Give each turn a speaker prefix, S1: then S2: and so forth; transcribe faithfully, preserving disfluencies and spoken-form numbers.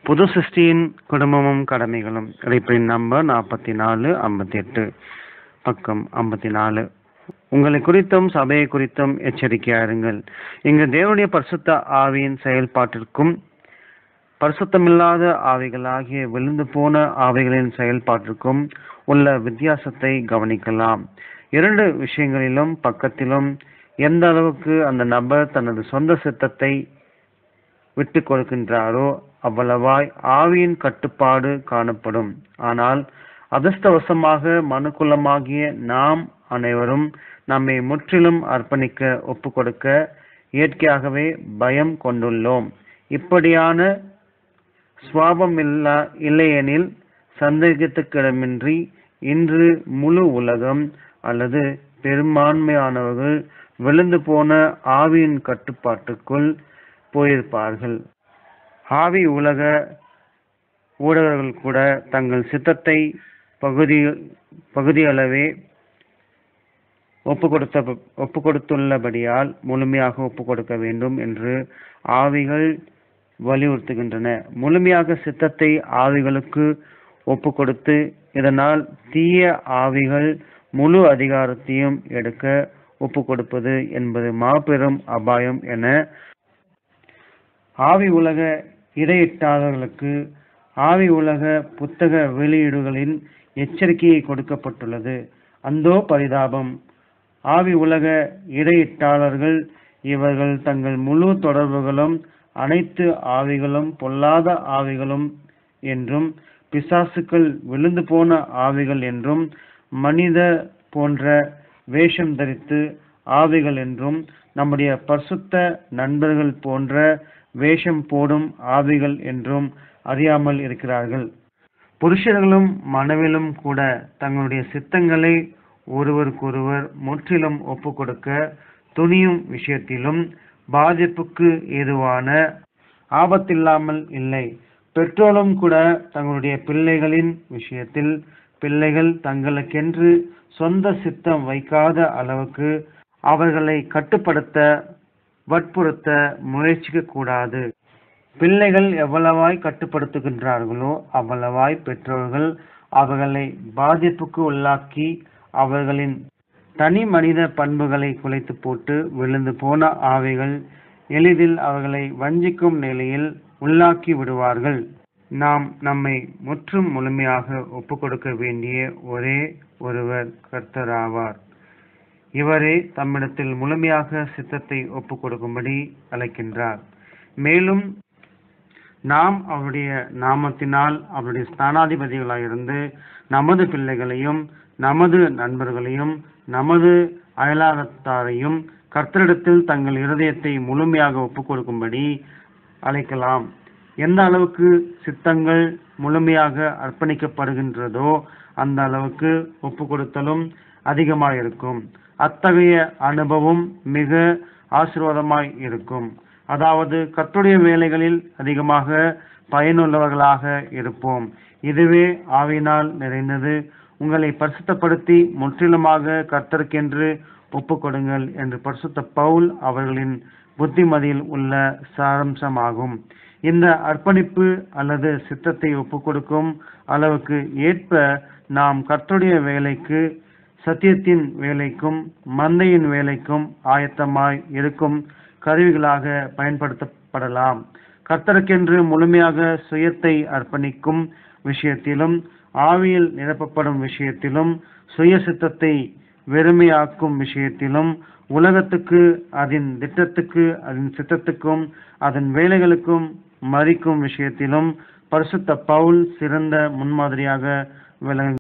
S1: புது சிருஷ்டியின் குடும்பமும் கடமைகளும் reprint number நாற்பத்தி நாலு ஐம்பத்தி எட்டு பக்கம் ஐம்பத்தி நாலு. உங்களை குறித்தும் சபையை குறித்தும் எச்சரிக்கையாருங்கள். இங்கு தேவனுடைய பரிசுத்த ஆவியின் செயல்பாட்டிற்கும் பரிசுத்தமில்லாத ஆவிகளாகிய விழுந்து போன ஆவிகளின் செயல்பாட்டிற்கும் உள்ள வித்தியாசத்தை கவனிக்கலாம். இரண்டு விஷயங்களிலும் பக்கத்திலும் எந்த அளவுக்கு அந்த நபர் தனது சொந்த சித்தத்தை விட்டு கொடுக்கின்றாரோ அவ்வளவாய் ஆவியின் கட்டுப்பாடு காணப்படும். ஆனால் அதிர்ஷ்டவசமாக மனுக்குலமாகிய நாம் அனைவரும் நம்மை முற்றிலும் அர்ப்பணிக்க ஒப்பு கொடுக்க இயற்கையாகவே பயம் கொண்டுள்ளோம். இப்படியான சுவாபம் இல்லா இல்லையெனில் சந்தேகத்துக்கிடமின்றி இன்று முழு உலகம் அல்லது பெரும்பான்மையானவர்கள் விழுந்து போன ஆவியின் கட்டுப்பாட்டுக்குள் போயிருப்பார்கள். ஆவி உலக ஊடகர்கள் கூட தங்கள் சித்தத்தை பகுதி பகுதியளவே ஒப்பு கொடுத்த ஒப்பு கொடுத்துள்ளபடியால் முழுமையாக ஒப்பு கொடுக்க வேண்டும் என்று ஆவிகள் வலியுறுத்துகின்றன. முழுமையாக சித்தத்தை ஆவிகளுக்கு ஒப்பு கொடுத்து இதனால் தீய ஆவிகள் முழு அதிகாரத்தையும் எடுக்க ஒப்பு கொடுப்பது என்பது மாபெரும் அபாயம் என ஆவி உலக இடையிட்டாளர்களுக்கு ஆவி உலக புத்தக வெளியீடுகளின் எச்சரிக்கையை கொடுக்கப்பட்டுள்ளது. அந்தோ பரிதாபம்! ஆவி உலக இடையிட்டாளர்கள் இவர்கள் தங்கள் முழு தொடர்புகளும் அனைத்து ஆவிகளும் பொல்லாத ஆவிகளும் என்றும் பிசாசுக்கள் விழுந்து போன ஆவிகள் என்றும் மனித போன்ற வேஷம் தரித்து ஆவிகள் என்றும் நம்முடைய பரிசுத்த நண்பர்கள் போன்ற வேஷம் போடும் ஆவிகள் என்றும் அறியாமல் இருக்கிறார்கள். புருஷர்களும் மனைவிலும் கூட தங்களுடைய சித்தங்களை ஒருவருக்கொருவர் முற்றிலும் ஒப்பு கொடுக்க துணியும் விஷயத்திலும் பாதிப்புக்கு ஏதுவான ஆபத்தில்லாமல் இல்லை. பெற்றோரும் கூட தங்களுடைய பிள்ளைகளின் விஷயத்தில் பிள்ளைகள் தங்களுக்கென்று சொந்த சித்தம் வைக்காத அளவுக்கு அவர்களை கட்டுப்படுத்த வற்புறுத்த முயற்சிக்க கூடாது. பிள்ளைகள் எவ்வளவாய் கட்டுப்படுத்துகின்றார்களோ அவ்வளவாய் பெற்றோர்கள் அவர்களை பாதிப்புக்கு உள்ளாக்கி அவர்களின் தனி மனித பண்புகளை குலைத்து போட்டு விழுந்து போன ஆவிகள் எளிதில் அவர்களை வஞ்சிக்கும் நிலையில் உள்ளாக்கி விடுவார்கள். நாம் நம்மை முற்றும் முழுமையாக ஒப்பு கொடுக்க வேண்டிய ஒரே ஒருவர் கர்த்தராவார். இவரே தம்மிடத்தில் முழுமையாக சித்தத்தை ஒப்பு கொடுக்கும்படி அழைக்கின்றார். மேலும் நாம் அவருடைய நாமத்தினால் அவருடைய ஸ்தானாதிபதிகளாயிருந்து நமது பிள்ளைகளையும் நமது நண்பர்களையும் நமது அயலாகத்தாரையும் கர்த்தரிடத்தில் தங்கள் இருதயத்தை முழுமையாக ஒப்பு கொடுக்கும்படி அழைக்கலாம். எந்த அளவுக்கு சித்தங்கள் முழுமையாக அர்ப்பணிக்கப்படுகின்றதோ அந்த அளவுக்கு ஒப்பு கொடுத்தலும் அதிகமாயிருக்கும். அத்தகைய அனுபவம் மிக ஆசீர்வாதமாய் இருக்கும். அதாவது கர்த்தருடைய வேலைகளில் அதிகமாக பயனுள்ளவர்களாக இருப்போம். இதுவே ஆவியினால் நிறைந்தது. உங்களை பரிசுத்தப்படுத்தி முற்றிலுமாக கர்த்தருக்கென்று ஒப்பு கொடுங்கள் என்று பரிசுத்த பவுல் அவர்களின் புத்திமதியில் உள்ள சாரம்சமாகும். இந்த அர்ப்பணிப்பு அல்லது சித்தத்தை ஒப்பு கொடுக்கும் அளவுக்கு ஏற்ப நாம் கர்த்தருடைய வேலைக்கு சத்தியத்தின் வேலைக்கும் மந்தையின் வேலைக்கும் ஆயத்தமாய் இருக்கும் கருவிகளாக பயன்படுத்தப்படலாம். கர்த்தருக்கென்று முழுமையாக சுயத்தை அர்ப்பணிக்கும் விஷயத்திலும் ஆவியில் நிரப்பப்படும் விஷயத்திலும் சுய சித்தத்தை வெறுமையாக்கும் விஷயத்திலும் உலகத்துக்கு அதன் திட்டத்துக்கு அதன் சித்தத்துக்கும் அதன் வேலைகளுக்கும் மறிக்கும் விஷயத்திலும் பரிசுத்த பவுல் சிறந்த முன்மாதிரியாக விளங்கு